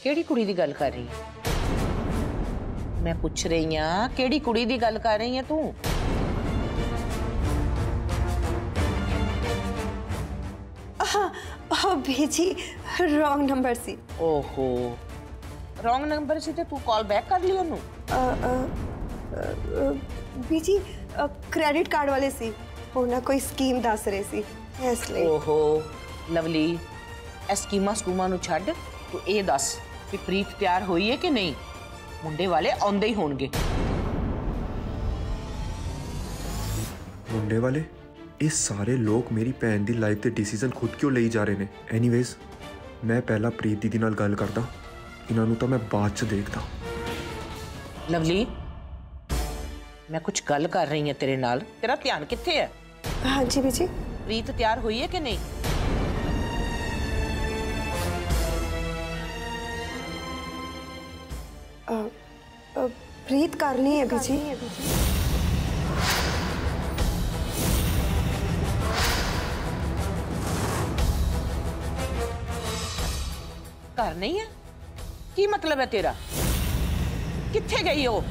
केड़ी कुड़ी दी गल कर रही है? मैं पूछ रही हां केड़ी कुड़ी दी गल कर रही है तू? बीजी रॉन्ग नंबर सी। ओहो रॉन्ग नंबर सी ते तू कॉल बैक कर ली ओनू? बीजी क्रेडिट कार्ड वाले सी उन्हें कोई स्कीम दस रहे सी इसलिए। ओहो लवली ए स्कीमा स्कूमा नू छड्ड तू ये दस कि प्रीत तैयार हुई है कि नहीं? मुंडे वाले आउंदे ही होणगे। मुंडे वाले ये सारे लोग मेरी भैन दी लाइफ दे डिसीजन खुद क्यों ले जा रहे ने? एनीवेज मैं पहला प्रीत दीदी नाल गल करदा, इन्हां नू तां मैं बाद च देखदा। लवली मैं कुछ गल कर रही हूं तेरे नाल, तेरा ध्यान कित्थे है? हाँ जी बीजी। प्रीत तैयार हुई है कि नहीं? प्रीत करनी है बीजी। घर नहीं है? की मतलब है तेरा? कित्थे गई हो?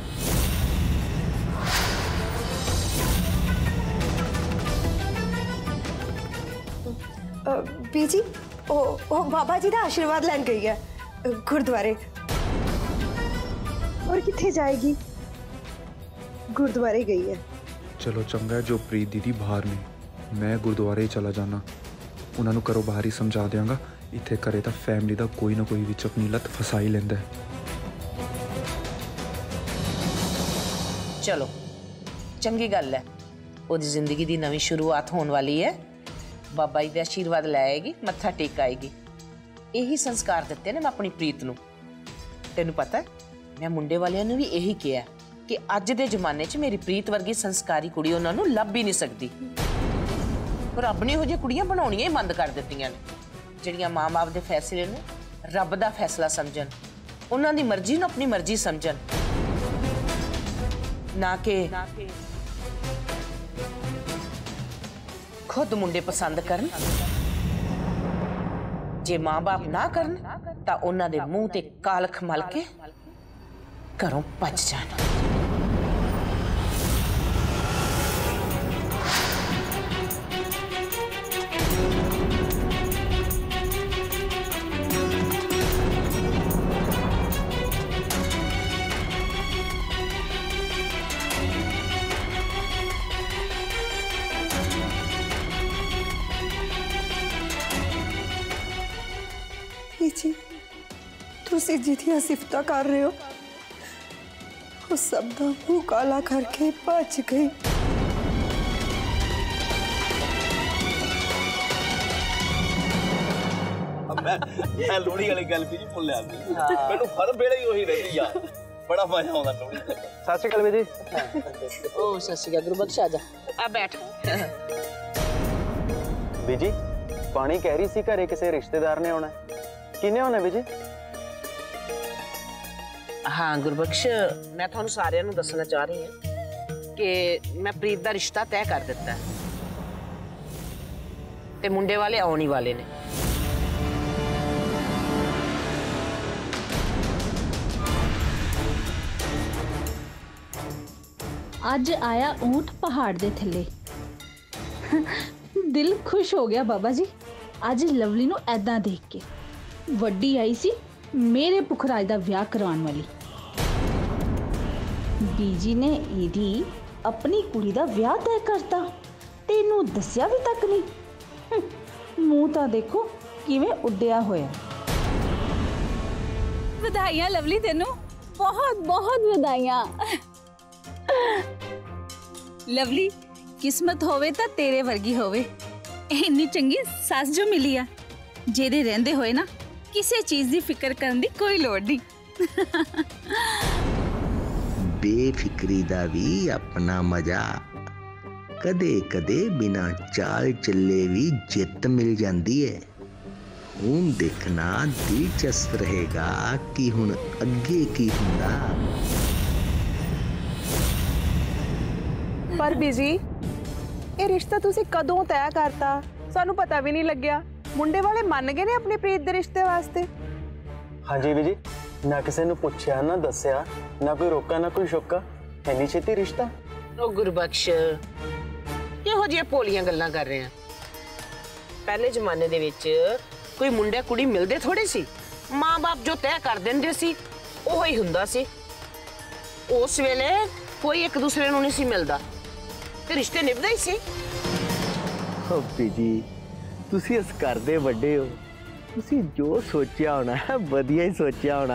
बीजी ओ बाबा जी का आशीर्वाद लैन गई है गुरुद्वारे। और किथे जाएगी? गुरुद्वारे गई है। चलो चंगा है जो प्रीत दीदी बाहर ने, मैं गुरुद्वारे चला जाना, उन्होंने घरों बाहर ही समझा देंगा। इत्थे घरे तां फैमिली दा कोई ना कोई विच अपनी लत फसा ही लैंदा है। चलो चंगी गल है, ओदी जिंदगी दी नवी शुरुआत होने वाली है। बाबा जी दे आशीर्वाद लाएगी, मत्था टेक आएगी। यही संस्कार दिते ने मैं अपनी प्रीत नू। तेनू पता है मैं मुंडे वालियां नू भी यही किया कि अज दे जमाने च मेरी प्रीत वर्गी संस्कारी कुड़ी उन्हां नू लभ ही नहीं सकती। पर रब ने इहो जिही कुड़ियां बनाउणियां ही बंद कर दित्तियां ने ਜਿਹੜੀਆਂ माँ-बाप ਦੇ फैसले ਨੂੰ रब ਦਾ फैसला समझन, ਉਹਨਾਂ ਦੀ मर्जी ਨੂੰ अपनी मर्जी समझन, ना कि खुद मुंडे पसंद करन। जे माँ-बाप ना करन तां ਉਹਨਾਂ ਦੇ ਮੂੰਹ ਤੇ ਕਾਲਖ ਮਲ ਕੇ घरों भज जान। जी तुसी जिदियां सिफतां कर रहे हो वो सब दा मुंह काला करके भज गई। मैं लोहड़ी वाली गल भी नहीं भुल्लिया, मैनू हर वेले ही वही रहती आ, बड़ा मजा आउंदा लोहड़ी ते। सत श्री अकाल जी। ओ सत श्री अकाल गुरबख्श, आ जा, आ बैठ। बीजी पानी कह रही सी घरे किसी रिश्तेदार ने आना, किने आना बीजी? हाँ गुरबख्श, मैं तुहानू सारिਆਂ ਨੂੰ ਦੱਸਣਾ ਚਾਹ ਰਹੀ ਹਾਂ कि मैं प्रीत ਦਾ ਰਿਸ਼ਤਾ तय कर ਦਿੱਤਾ है ਤੇ ਮੁੰਡੇ ਵਾਲੇ ਆਉਣ ਹੀ ਵਾਲੇ ਨੇ। ਅੱਜ आया ऊंट पहाड़ दे थल्ले। दिल खुश हो गया बाबा जी आज लवली नू ऐदां देख के। वड्डी आई सी मेरे पुखराज दा विआह करवाउण वाली, बीजी ने इहदी अपनी कुड़ी दा विआह तय करता ते इनू दस्सिया भी तक नहीं। मूंह तां देखो किवें उड्डिया होया। बधाइयां लवली, तेनू बहुत बहुत बधाइयां। लवली किस्मत होवे तां तेरे वर्गी होवे। इन्नी चंगी सस जो मिली आ जेदे रहंदे होए ना किसी चीज की फिक्र करने की कोई लोड़ नहीं। बेफिक्री दा भी अपना मजा, कदे कदे बिना चाल चले भी जित मिल जाती है। हुण देखना दिलचस्प रहेगा कि हुण अगे की हुंदा। पर बीजी ये रिश्ता तुसी कदों तय करता? सानू पता भी नहीं लग्या। मुंडे वाले मन गए ने अपनी प्रीत दे रिश्ते वास्ते। हाँ जी बीजी, ना किसी ने पूछया ना दस्या, ना कोई रोका ना कोई शोका, इन्नी छेती रिश्ता। ओ गुरबख्श, ਇਹੋ ਜਿਹੀਆਂ ਭੋਲੀਆਂ ਗੱਲਾਂ ਕਰ ਰਹੇ ਆ। ਪਹਿਲੇ ਜ਼ਮਾਨੇ ਦੇ ਵਿੱਚ ਕੋਈ ਮੁੰਡਾ ਕੁੜੀ ਮਿਲਦੇ ਥੋੜੇ ਸੀ, ਮਾਂ-ਬਾਪ ਜੋ ਤੈਅ ਕਰ ਦਿੰਦੇ ਸੀ ਉਹ ਹੀ ਹੁੰਦਾ ਸੀ। ਉਸ ਵੇਲੇ ਕੋਈ ਇੱਕ ਦੂਸਰੇ ਨੂੰ ਨਹੀਂ ਸੀ ਮਿਲਦਾ ਤੇ ਰਿਸ਼ਤੇ ਨਿਭਦੇ ਹੀ ਸੀ। ਬੀਜੀ ਤੁਸੀਂ ਇਸ ਘਰ ਦੇ ਵੱਡੇ ਹੋ, ਤੁਸੀਂ ਜੋ ਸੋਚਿਆ ਹੋਣਾ ਹੈ ਵਧੀਆ ਹੀ ਸੋਚਿਆ ਹੋਣਾ।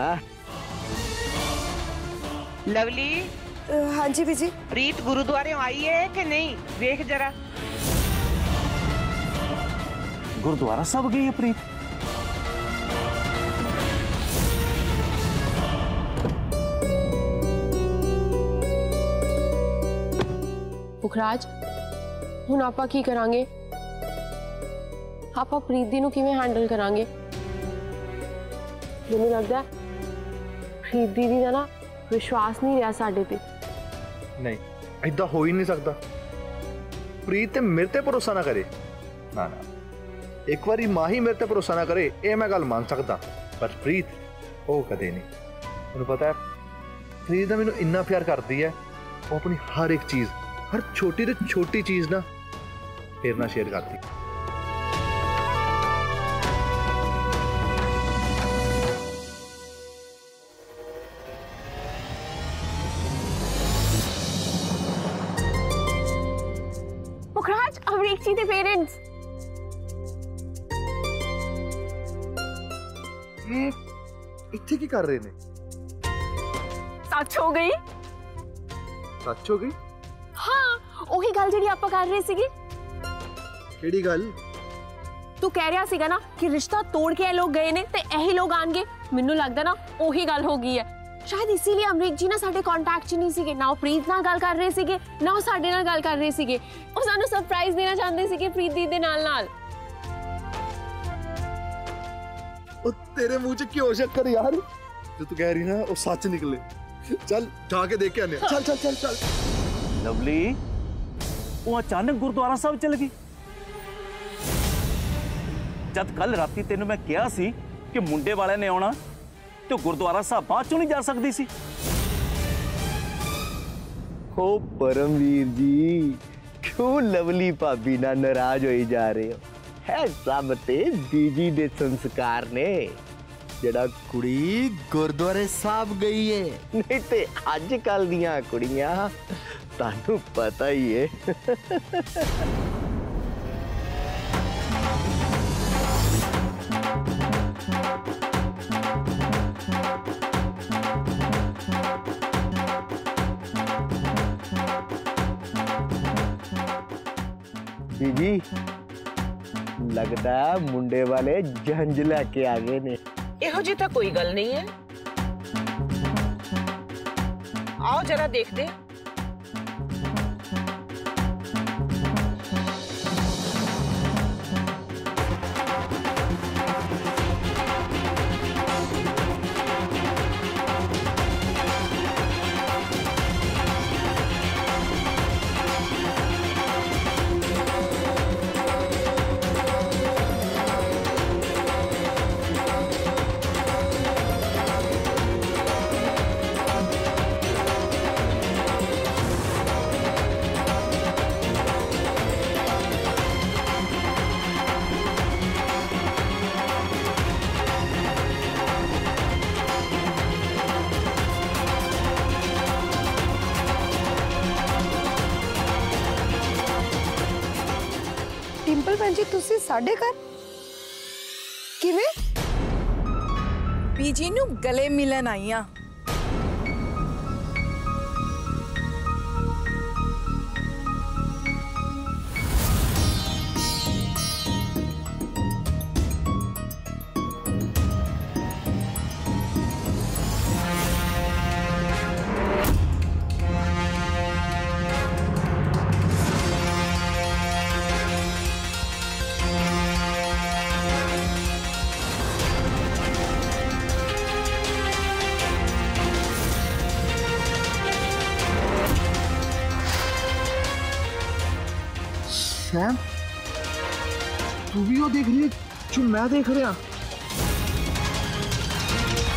ਲਵਲੀ, हाँ जी बीजी। प्रीत गुरुद्वारे आई है कि नहीं, देख जरा। गुरुद्वारा सब गई है प्रीत। पुखराज हुण आपां की करांगे? आपां प्रीत दी नूं किवें हैंडल करांगे? मैनूं लगदा प्रीत दीदी दा ना विश्वास नहीं रहा साडे ते। नहीं इदा हो ही नहीं सकता। प्रीत ते मेरे ते भरोसा ना करे, ना ना एक बारी मां ही मेरे ते भरोसा ना करे ये मैं गल मान सकता, पर प्रीत वो कदे नहीं। मैनूं पता है प्रीत दा मैनूं इन्ना प्यार करती है, वो अपनी हर एक चीज़, हर छोटी तो छोटी चीज़ ना मेरे नाल शेयर करती। अमरीक जी दे पेरेंट्स इत्थे की कर रहे ने? सच हो गई। सच हो गई? हाँ ओही गल जिहड़ी आपां कर रहे सीगे। केड़ी गल? तू कह रहा सीगा ना कि रिश्ता तोड़ के ये लोग गए ने ते यही लोग आएंगे। मैनूं लगदा ना ओही गल हो गई है। शायद इसीलिए अमरीक जी ना साडे कांटेक्ट च नहीं सीगे, ना वो प्रीत नाल गल कर रहे सीगे, ना वो साडे नाल गल कर रहे सीगे। वो सानू सरप्राइज देना चाहते सीगे प्रीत दी दे नाल नाल। ओ तेरे मुंह च क्यों शक्कर यार? जो तू कह रही ना वो सच निकले। चल जाके देख के आने। चल चल चल चल। लवली वो अचानक गुरुद्वारा साहब चल गई। जब कल राती तेनू मैं कहा सी कि मुंडे वाले ने आना तो गुरुद्वारा साहब बाद चों नहीं जा सकती सी। हो परमवीर जी क्यों लवली भाभी ना नाराज होई जा रहे हो? है सब ते बीजी दे संस्कार ने जड़ा कुड़ी गुरुद्वारे साहब गई है। नहीं ते अजकल दियां कुड़ियां तानू पता ही है। जी लगता है मुंडे वाले जंज लेके आ गए ने। ਇਹੋ ਜਿਹੀ ਤਾਂ ਕੋਈ ਗੱਲ ਨਹੀਂ ਹੈ। आओ जरा देखते। डिंपल भैन जी तुसी साडे घर किवें? बीजी नू गले मिलन आई आ। सैम तू भी वो देख रही है जो मैं देख रहा?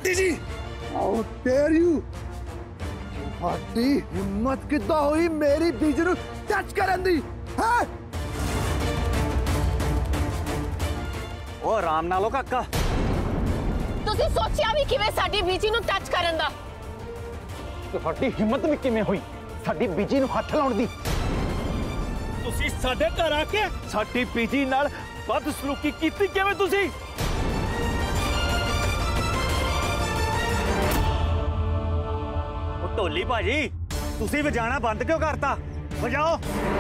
Aunty ji, how dare you, ਤੁਹਾਡੀ ਹਿੰਮਤ ਕਿੱਦਾਂ ਹੋਈ ਮੇਰੀ ਬੀਜੀ ਨੂੰ ਟੱਚ ਕਰਨ ਦੀ ਹੈ? ਉਹ ਆਰਾਮ ਨਾਲ ਲੋ ਕਾਕਾ। ਤੁਸੀਂ ਸੋਚਿਆ ਵੀ ਕਿਵੇਂ ਸਾਡੀ ਬੀਜੀ ਨੂੰ ਟੱਚ ਕਰਨ ਦਾ? ਤੁਹਾਡੀ ਹਿੰਮਤ ਵੀ ਕਿਵੇਂ ਹੋਈ ਸਾਡੀ ਬੀਜੀ ਨੂੰ ਹੱਥ ਲਾਉਣ ਦੀ? ਤੁਸੀਂ ਸਾਡੇ ਘਰ ਆ ਕੇ ਸਾਡੀ ਬੀਜੀ ਨਾਲ ਬਦਸਲੂਕੀ ਕੀਤੀ ਕਿਵੇਂ ਤੁਸੀਂ? ਉਹ ਢੋਲੀ ਭਾਜੀ, ਤੁਸੀਂ ਵਜਾਣਾ ਬੰਦ ਕਿਉਂ ਕਰਤਾ? ਵਜਾਓ,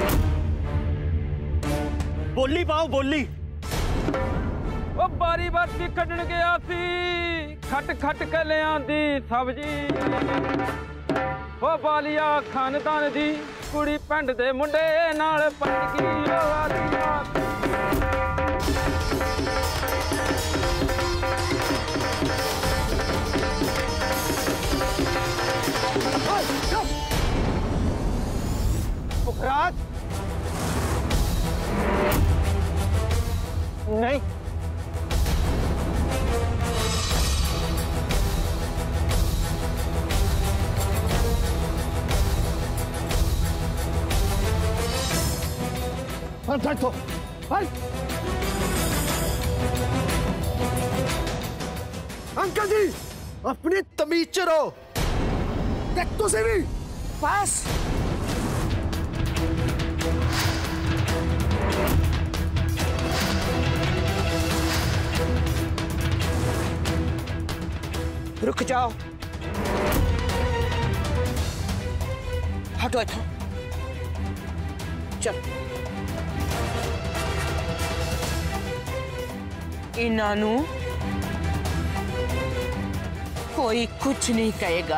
ਬੋਲੀ ਪਾਓ ਬੋਲੀ। ਉਹ ਬਾਰੀ ਬਾਰੀ ਕੱਢਣ ਗਿਆ ਸੀ, ਖੱਟ ਖੱਟ ਕੇ ਲਿਆਂਦੀ ਸਬਜੀ। ਉਹ ਬਾਲੀਆ ਖਾਨਦਾਨ ਦੀ ਕੁੜੀ ਪਿੰਡ ਦੇ ਮੁੰਡੇ ਨਾਲ ਪਟ ਗਈ। पुखराज नहीं, अंकल जी अपनी तमीज च रहो, देख तुसी भी बस। रुक जाओ, हटो इथों, चल। इन्हों कोई कुछ नहीं कहेगा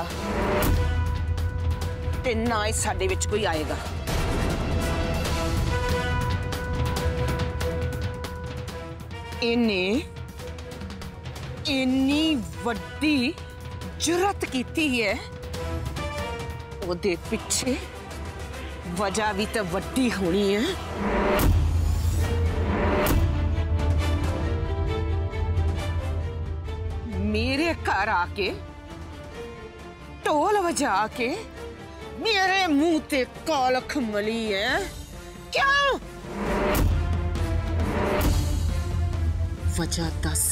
ते ना ही साडे विच कोई आएगा। इन्हें इन्नी वड्डी जुरत कीती है, ओदे पिछे वजह भी तो वड्डी होनी है। मेरे घर आके ढोल बजा के मेरे मुंह ते कालख मली है, क्यों? वजह दस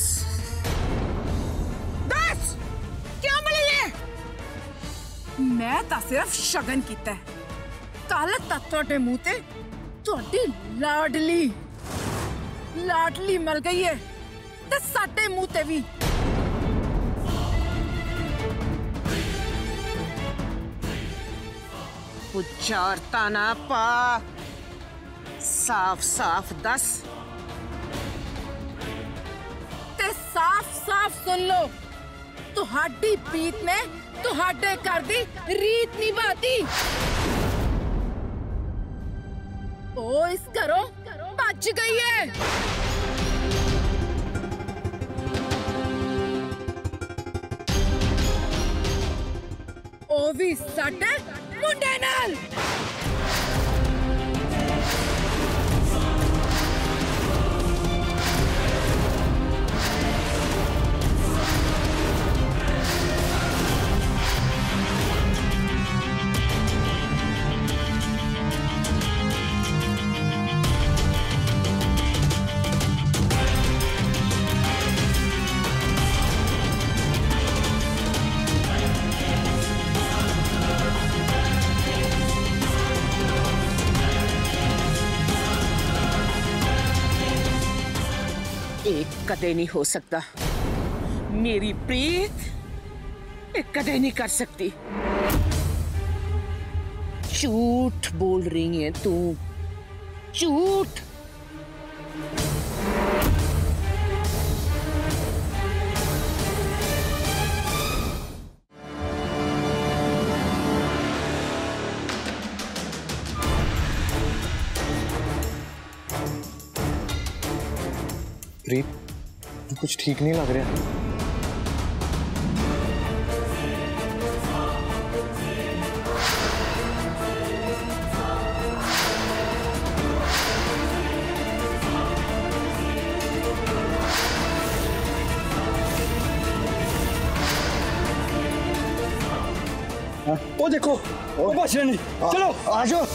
क्या मली है? मैं तो सिर्फ शगन कीता है। कल तक तुहाडे मुंह ते तुहाडी लाडली लाडली मल गई है ते साडे मुंह ते भी। उजारता ना पा, साफ साफ दस ते साफ साफ सुन लो, तुहाडी प्रीत ने तुहाडे घर दी रीत निभाती। ओ इस घरों भज गई है। ओ भी साडे मुंडे नाल। एक कदे नहीं हो सकता, मेरी प्रीत एक कदे नहीं कर सकती। झूठ बोल रही है तू, झूठ। प्रीत, तू कुछ ठीक नहीं लग रहा। वो देखो वो बच रहे नहीं। चलो आ जाओ।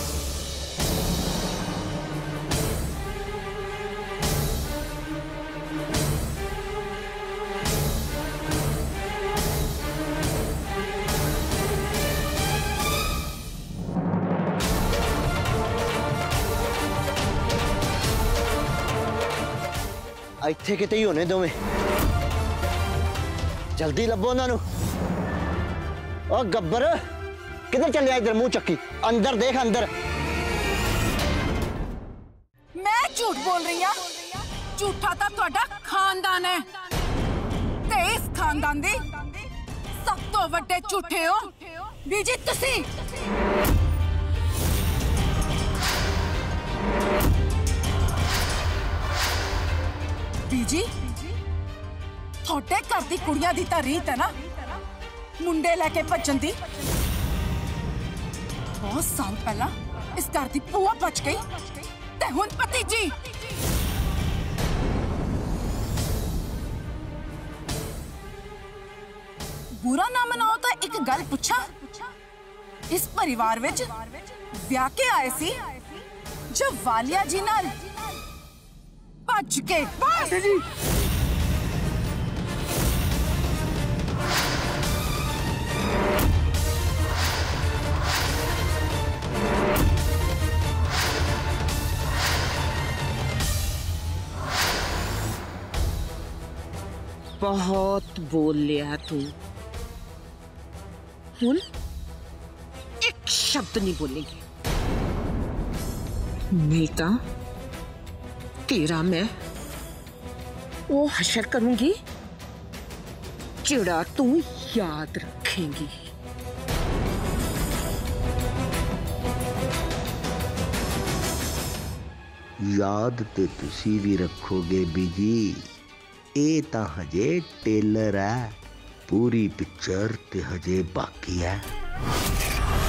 ਇੱਥੇ ਕਿਤੇ ਹੀ ਹੋਣੇ ਦੋਵੇਂ। जल्दी लभो उन्होंने। ओ गब्बर किधर चलिया? इधर मुंह चक्की अंदर देख अंदर। मैं झूठ बोल रही हूं? झूठा तो तुहाडा खानदान है ते इस खानदान दे सब तो वड्डे झूठे हो बीजी तुसी। बीजी थोड़े घर दी कुड़ियां दी तां रीत है ना मुंडे लेके भजन दी। बहुत साल पहला इस घर दी भूआ बच गई ते हुण भतीजी। बुरा ना मनाओ तो एक गल पूछा, इस परिवार विच ब्याह के आए सी जो वालिया जी नाल भज के। बस जी बहुत बोल लिया तू, हुन एक शब्द नहीं बोलेगी। नहीं तो तेरा मैं वो हशर करूंगी जिड़ा तू याद रखेंगी। याद ते तुसी भी रखोगे बीजी। ये तो हजे टेलर है, पूरी पिक्चर ते हजे बाकी है।